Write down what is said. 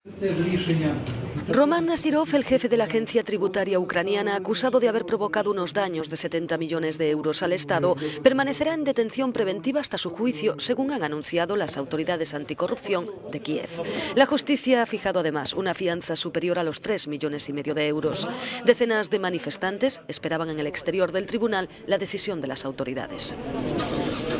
Roman Nasirov, el jefe de la agencia tributaria ucraniana, acusado de haber provocado unos daños de 70 millones de euros al Estado, permanecerá en detención preventiva hasta su juicio, según han anunciado las autoridades anticorrupción de Kiev. La justicia ha fijado además una fianza superior a los 3,5 millones de euros. Decenas de manifestantes esperaban en el exterior del tribunal la decisión de las autoridades.